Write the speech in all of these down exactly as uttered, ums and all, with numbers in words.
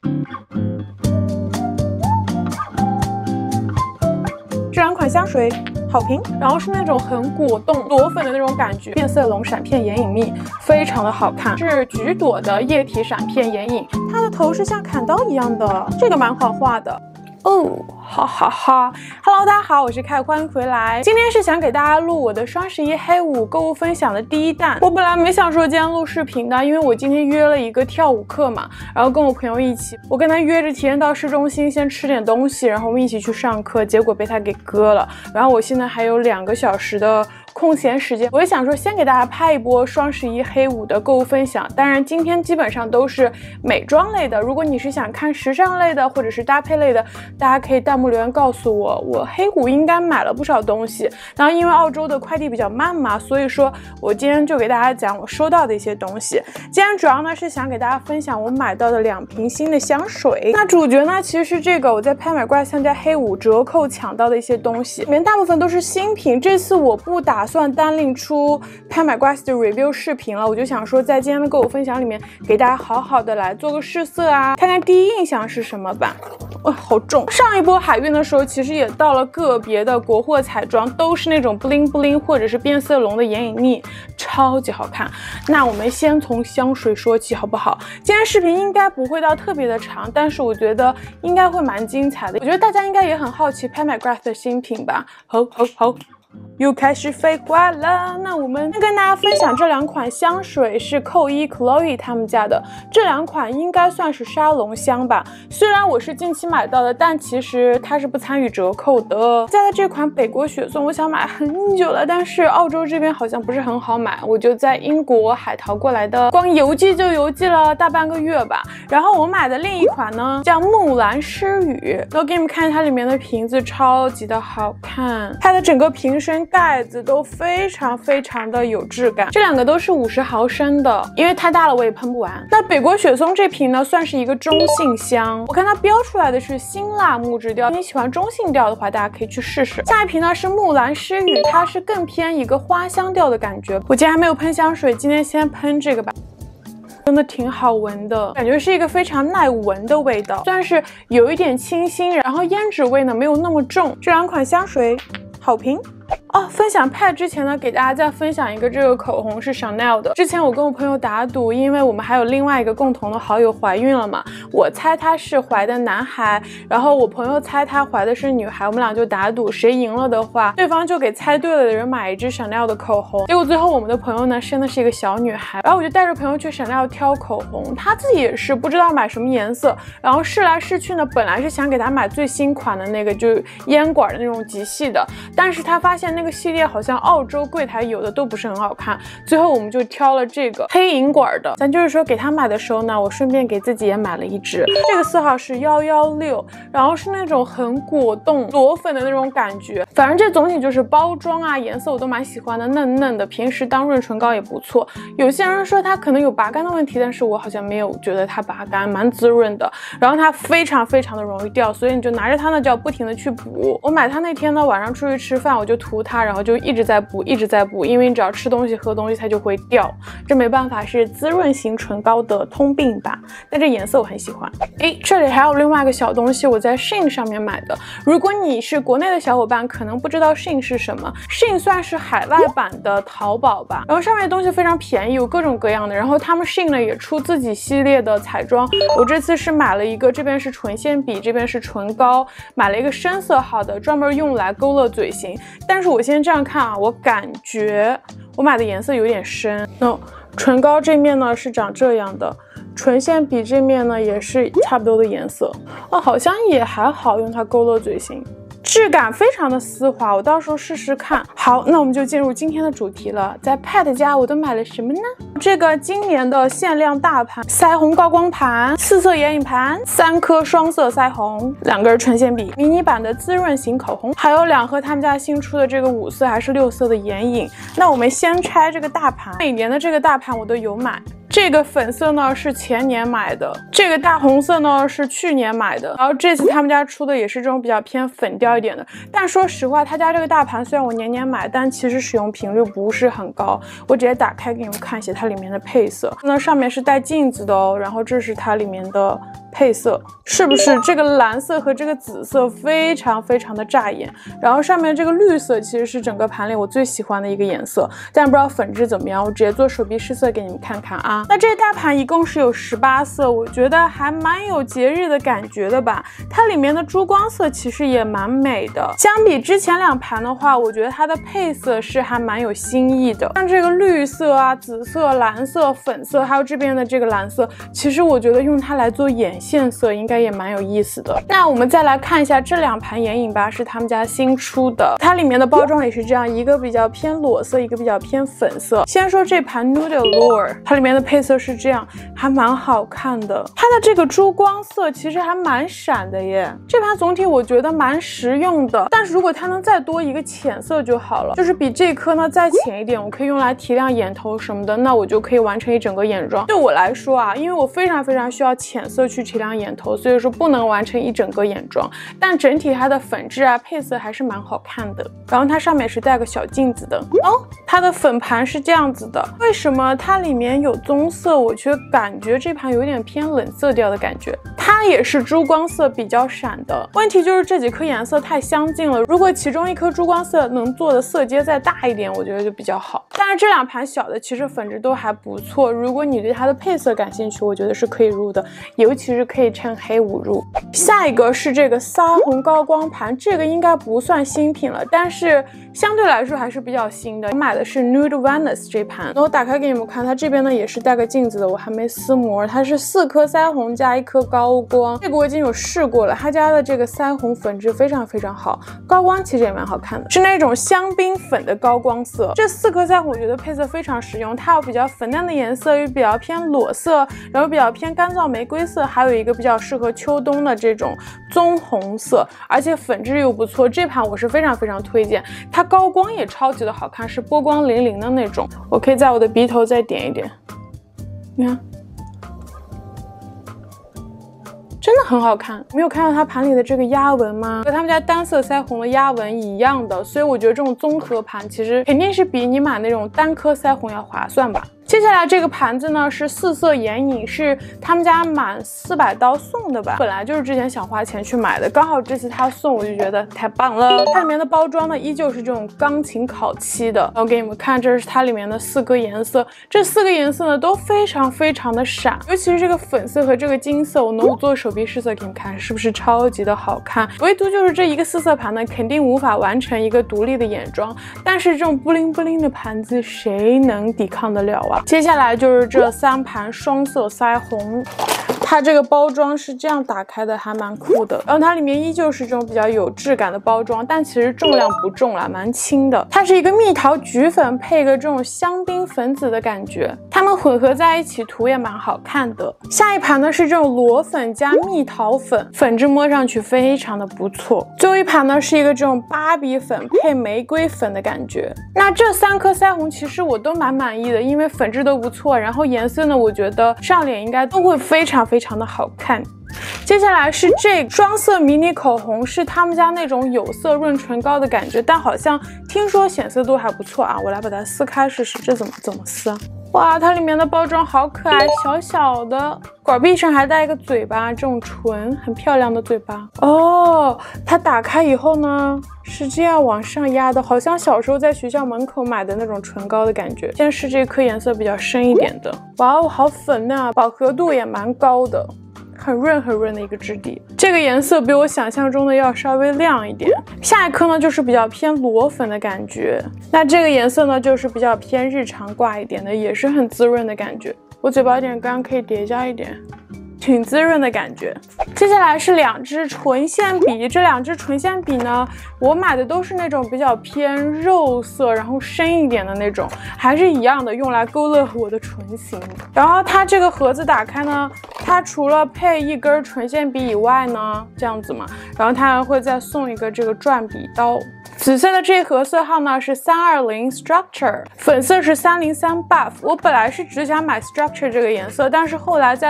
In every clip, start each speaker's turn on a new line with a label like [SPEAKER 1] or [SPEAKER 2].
[SPEAKER 1] 这两款香水好评，然后是那种很果冻裸粉的那种感觉，变色龙闪片眼影蜜非常的好看，是橘朵的液体闪片眼影，它的头是像砍刀一样的，这个蛮好画的。哦，哈哈哈 ！Hello， 大家好，我是凯，欢迎回来。今天是想给大家录我的双十一黑五购物分享的第一弹。我本来没想说今天录视频的，因为我今天约了一个跳舞课嘛，然后跟我朋友一起，我跟他约着提前到市中心先吃点东西，然后我们一起去上课，结果被他给割了。然后我现在还有两个小时的空闲时间，我就想说先给大家拍一波双十一黑五的购物分享。当然今天基本上都是美妆类的，如果你是想看时尚类的或者是搭配类的，大家可以弹幕留言告诉我，我黑五应该买了不少东西。然后因为澳洲的快递比较慢嘛，所以说我今天就给大家讲我收到的一些东西。今天主要呢是想给大家分享我买到的两瓶新的香水。那主角呢其实是这个我在拍买怪参加黑五折扣抢到的一些东西，里面大部分都是新品。这次我不打算单另出拍买怪的 review 视频了，我就想说在今天的购物分享里面给大家好好的来做个试色啊，看看第一印象是什么吧。哇、哦，好重！上一波海运的时候，其实也到了个别的国货彩妆，都是那种 bling bling 或者是变色龙的眼影蜜，超级好看。那我们先从香水说起，好不好？今天视频应该不会到特别的长，但是我觉得应该会蛮精彩的。我觉得大家应该也很好奇拍买 Graph 的新品吧？好，好，好。又开始废话了，那我们跟大家分享这两款香水是扣一 Chloe 他们家的，这两款应该算是沙龙香吧。虽然我是近期买到的，但其实它是不参与折扣的。家的这款北国雪松，我想买很久了，但是澳洲这边好像不是很好买，我就在英国海淘过来的，光邮寄就邮寄了大半个月吧。然后我买的另一款呢叫木兰诗雨，我给你们看它里面的瓶子，超级的好看，它的整个瓶身盖子都非常非常的有质感。这两个都是五十毫升的，因为太大了我也喷不完。那北国雪松这瓶呢算是一个中性香，我看它标出来的是辛辣木质调，你喜欢中性调的话大家可以去试试。下一瓶呢是木兰诗雨，它是更偏一个花香调的感觉。我今天还没有喷香水，今天先喷这个吧。真的挺好闻的，感觉是一个非常耐闻的味道，算是有一点清新，然后胭脂味呢没有那么重。这两款香水好评。哦，分享 pad 之前呢，给大家再分享一个，这个口红是 Chanel 的。之前我跟我朋友打赌，因为我们还有另外一个共同的好友怀孕了嘛，我猜她是怀的男孩，然后我朋友猜她怀的是女孩，我们俩就打赌，谁赢了的话，对方就给猜对了的人买一支 Chanel 的口红。结果最后我们的朋友呢生的是一个小女孩，然后我就带着朋友去 Chanel 挑口红，她自己也是不知道买什么颜色，然后试来试去呢，本来是想给她买最新款的那个，就是烟管的那种极细的，但是她发现那个系列好像澳洲柜台有的都不是很好看，最后我们就挑了这个黑银管的。咱就是说给他买的时候呢，我顺便给自己也买了一支，这个色号是一一六，然后是那种很果冻裸粉的那种感觉。反正这总体就是包装啊颜色我都蛮喜欢的，嫩嫩的，平时当润唇膏也不错。有些人说它可能有拔干的问题，但是我好像没有觉得它拔干，蛮滋润的，然后它非常非常的容易掉，所以你就拿着它呢就要不停的去补。我买它那天呢晚上出去吃饭我就涂它，然后就一直在补一直在补，因为你只要吃东西喝东西它就会掉，这没办法，是滋润型唇膏的通病吧。但这颜色我很喜欢。诶，这里还有另外一个小东西，我在 Shein 上面买的。如果你是国内的小伙伴可能不知道 Shein 是什么， Shein 算是海外版的淘宝吧，然后上面的东西非常便宜，有各种各样的，然后他们 Shein 呢也出自己系列的彩妆。我这次是买了一个，这边是唇线笔，这边是唇膏，买了一个深色号的，专门用来勾勒嘴型。但是我先这样看啊，我感觉我买的颜色有点深。那唇膏这面呢是长这样的，唇线笔这面呢也是差不多的颜色，哦，好像也还好，用它勾勒嘴型。质感非常的丝滑，我到时候试试看。好，那我们就进入今天的主题了。在 Pad 家我都买了什么呢？这个今年的限量大盘腮红高光盘，四色眼影盘，三颗双色腮红，两根唇线笔，迷你版的滋润型口红，还有两盒他们家新出的这个五色还是六色的眼影。那我们先拆这个大盘，每年的这个大盘我都有买。这个粉色呢是前年买的，这个大红色呢是去年买的，然后这次他们家出的也是这种比较偏粉调一点的。但说实话，他家这个大盘虽然我年年买，但其实使用频率不是很高。我直接打开给你们看一下它里面的配色，那上面是带镜子的哦，然后这是它里面的配色，是不是这个蓝色和这个紫色非常非常的扎眼？然后上面这个绿色其实是整个盘里我最喜欢的一个颜色，但不知道粉质怎么样，我直接做手臂试色给你们看看啊。那这一大盘一共是有十八色，我觉得还蛮有节日的感觉的吧。它里面的珠光色其实也蛮美的，相比之前两盘的话，我觉得它的配色是还蛮有新意的。像这个绿色啊、紫色、蓝色、粉色，还有这边的这个蓝色，其实我觉得用它来做眼线色应该也蛮有意思的。那我们再来看一下这两盘眼影吧，是他们家新出的，它里面的包装也是这样，一个比较偏裸色，一个比较偏粉色。先说这盘 Nude Allure， 它里面的配色是这样，还蛮好看的。它的这个珠光色其实还蛮闪的耶，这盘总体我觉得蛮实用的，但是如果它能再多一个浅色就好了，就是比这颗呢再浅一点，我可以用来提亮眼头什么的，那我就可以完成一整个眼妆。对我来说啊，因为我非常非常需要浅色去提亮眼头，所以说不能完成一整个眼妆，但整体它的粉质啊配色还是蛮好看的。然后它上面是带个小镜子的哦，它的粉盘是这样子的。为什么它里面有棕色？我却感觉这盘有点偏冷色调的感觉，它也是珠光色比较闪的。问题就是这几颗颜色太相近了，如果其中一颗珠光色能做的色阶再大一点，我觉得就比较好。但是这两盘小的其实粉质都还不错，如果你对它的配色感兴趣，我觉得是可以入的，尤其是可以趁黑五入。下一个是这个腮红高光盘，这个应该不算新品了，但是相对来说还是比较新的。我买的是 Nude Venice 这盘，那我打开给你们看，它这边呢也是带个镜子的，我还没撕膜。它是四颗腮红加一颗高光，这个我已经有试过了，它家的这个腮红粉质非常非常好，高光其实也蛮好看的，是那种香槟粉的高光色。这四颗腮红我觉得配色非常实用，它有比较粉淡的颜色，有比较偏裸色，然后比较偏干燥玫瑰色，还有一个比较适合秋冬的这种棕红色，而且粉质又不错。这盘我是非常非常推荐，它高光也超级的好看，是波光粼粼的那种。我可以在我的鼻头再点一点，你看。真的很好看，没有看到它盘里的这个压纹吗？和他们家单色腮红的压纹一样的，所以我觉得这种综合盘其实肯定是比你买那种单颗腮红要划算吧。接下来这个盘子呢是四色眼影，是他们家满四百刀送的吧，本来就是之前想花钱去买的，刚好这次他送，我就觉得太棒了。它里面的包装呢依旧是这种钢琴烤漆的，然后给你们看，这是它里面的四个颜色，这四个颜色呢都非常非常的闪，尤其是这个粉色和这个金色，我能做手臂试色给你们看，是不是超级的好看？唯独就是这一个四色盘呢肯定无法完成一个独立的眼妆，但是这种布灵布灵的盘子谁能抵抗得了啊？接下来就是这三盘双色腮红，它这个包装是这样打开的，还蛮酷的。然后它里面依旧是这种比较有质感的包装，但其实重量不重啦，蛮轻的。它是一个蜜桃橘粉配一个这种香槟粉紫的感觉，它们混合在一起涂也蛮好看的。下一盘呢是这种裸粉加蜜桃粉，粉质摸上去非常的不错。最后一盘呢是一个这种芭比粉配玫瑰粉的感觉。那这三颗腮红其实我都蛮满意的，因为粉质都不错，然后颜色呢我觉得上脸应该都会非常非常的好看。接下来是这个双色迷你口红，是他们家那种有色润唇膏的感觉，但好像听说显色度还不错啊。我来把它撕开试试，这怎么怎么撕啊？哇，它里面的包装好可爱，小小的，管壁上还带一个嘴巴，这种唇很漂亮的嘴巴。哦，它打开以后呢是这样往上压的，好像小时候在学校门口买的那种唇膏的感觉。先是这颗颜色比较深一点的，哇哦，好粉嫩啊，饱和度也蛮高的。很润很润的一个质地，这个颜色比我想象中的要稍微亮一点。下一颗呢就是比较偏裸粉的感觉，那这个颜色呢就是比较偏日常挂一点的，也是很滋润的感觉。我嘴巴有点干，可以叠加一点，挺滋润的感觉。接下来是两支唇线笔，这两支唇线笔呢我买的都是那种比较偏肉色然后深一点的那种，还是一样的用来勾勒我的唇形。然后它这个盒子打开呢，它除了配一根唇线笔以外呢，这样子嘛，然后它还会再送一个这个转笔刀。紫色的这盒色号呢是三二零 Structure， 粉色是三零三 Buff。我本来是只想买 Structure 这个颜色，但是后来在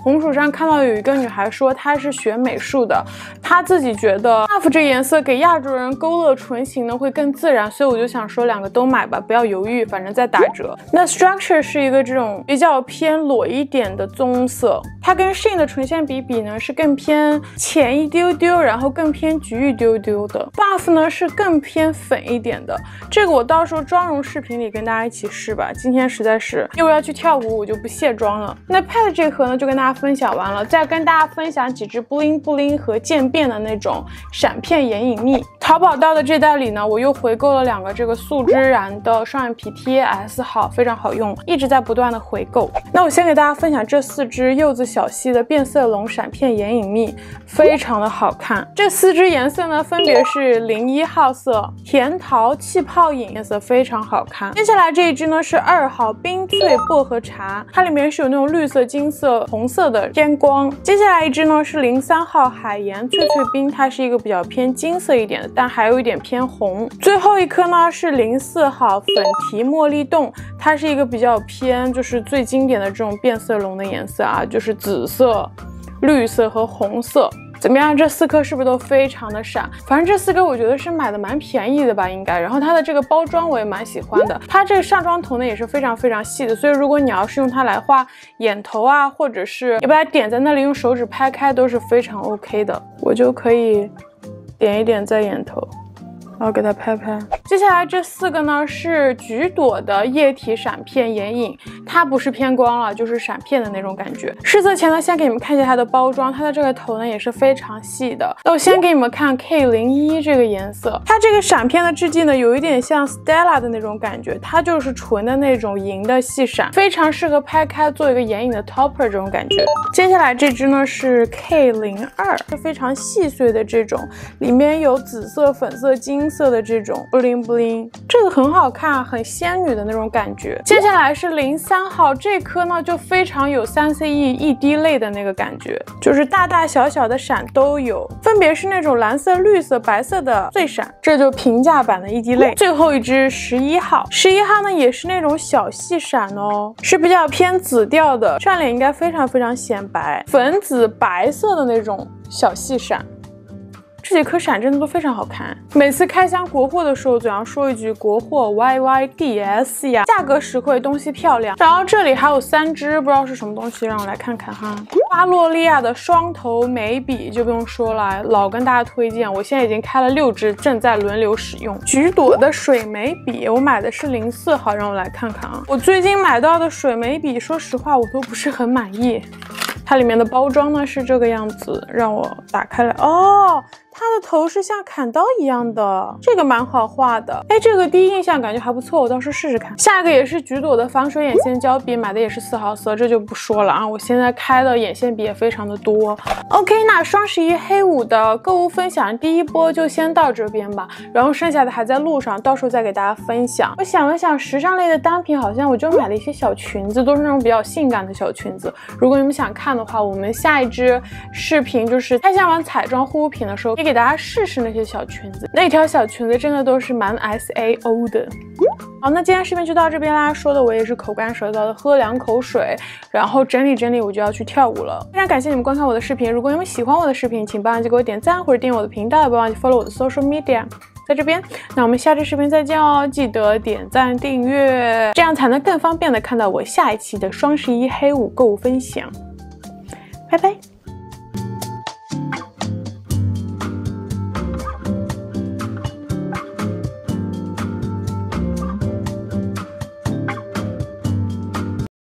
[SPEAKER 1] 红薯上看到有一个女孩说她是学美术的，她自己觉得 buff 这颜色给亚洲人勾勒唇形呢会更自然，所以我就想说两个都买吧，不要犹豫，反正在打折。那 Structure 是一个这种比较偏裸一点的棕色，它跟 Shein 的唇线笔比呢是更偏浅一丢丢，然后更偏橘一丢丢的。buff 呢是更偏粉一点的，这个我到时候妆容视频里跟大家一起试吧。今天实在是因为要去跳舞，我就不卸妆了。那 Pad 这盒呢就跟大家分享完了，再跟大家分享几支 bling bling 和渐变的那种闪片眼影蜜。淘宝到的这袋里呢，我又回购了两个这个素之然的双眼皮贴 S 号，非常好用，一直在不断的回购。那我先给大家分享这四支柚子小溪的变色龙闪片眼影蜜，非常的好看。这四支颜色呢分别是零一号色、甜桃气泡饮，颜色非常好看。接下来这一支呢是二号冰萃薄荷茶，它里面是有那种绿色、金色、红色的偏光。接下来一支呢是零三号海盐脆脆冰，它是一个比较偏金色一点的，但还有一点偏红。最后一颗呢是零四号粉提茉莉冻，它是一个比较偏就是最经典的这种变色龙的颜色啊，就是紫色、绿色和红色。怎么样？这四颗是不是都非常的闪？反正这四颗我觉得是买的蛮便宜的吧，应该。然后它的这个包装我也蛮喜欢的，它这个上妆头呢也是非常非常细的，所以如果你要是用它来画眼头啊，或者是你把它点在那里用手指拍开都是非常 OK 的。我就可以点一点在眼头，然后给它拍拍。接下来这四个呢是橘朵的液体闪片眼影，它不是偏光了，就是闪片的那种感觉。试色前呢，先给你们看一下它的包装，它的这个头呢也是非常细的。那我先给你们看 K 零一 这个颜色，它这个闪片的质地呢有一点像 Stella 的那种感觉，它就是纯的那种银的细闪，非常适合拍开做一个眼影的 topper 这种感觉。接下来这支呢是 K 零二，是非常细碎的这种，里面有紫色、粉色、金色的这种 bling bling， 这个很好看，很仙女的那种感觉。接下来是零三号，这颗呢就非常有 三 C E 一滴泪的那个感觉，就是大大小小的闪都有，分别是那种蓝色、绿色、白色的最闪，这就平价版的一滴泪。最后一支十一号，十一号呢也是那种小细闪哦，是比较偏紫调的，上脸应该非常非常显白，粉紫白色的那种小细闪。这几颗闪真的都非常好看，每次开箱国货的时候总要说一句国货 Y Y D S 呀，价格实惠，东西漂亮。然后这里还有三支不知道是什么东西，让我来看看哈。巴洛利亚的双头眉笔就不用说了，老跟大家推荐，我现在已经开了六支，正在轮流使用。橘朵的水眉笔，我买的是零四号，让我来看看啊。我最近买到的水眉笔，说实话我都不是很满意。它里面的包装呢是这个样子，让我打开来哦。它的头是像砍刀一样的，这个蛮好画的。哎，这个第一印象感觉还不错，我到时候试试看。下一个也是橘朵的防水眼线胶笔，买的也是四号色，这就不说了啊。我现在开的眼线笔也非常的多。OK， 那双十一黑五的购物分享第一波就先到这边吧，然后剩下的还在路上，到时候再给大家分享。我想了想，时尚类的单品好像我就买了一些小裙子，都是那种比较性感的小裙子。如果你们想看的话，我们下一支视频就是开箱完彩妆护肤品的时候，可以给大家试试那些小裙子，那条小裙子真的都是蛮 S A O 的。好，那今天视频就到这边啦，说的我也是口干舌燥的，喝两口水，然后整理整理，我就要去跳舞了。非常感谢你们观看我的视频，如果你们喜欢我的视频，请不要忘记给我点赞或者订阅我的频道，也不要忘记 follow 我的 social media。在这边，那我们下期视频再见哦！记得点赞订阅，这样才能更方便的看到我下一期的双十一黑五购物分享。拜拜。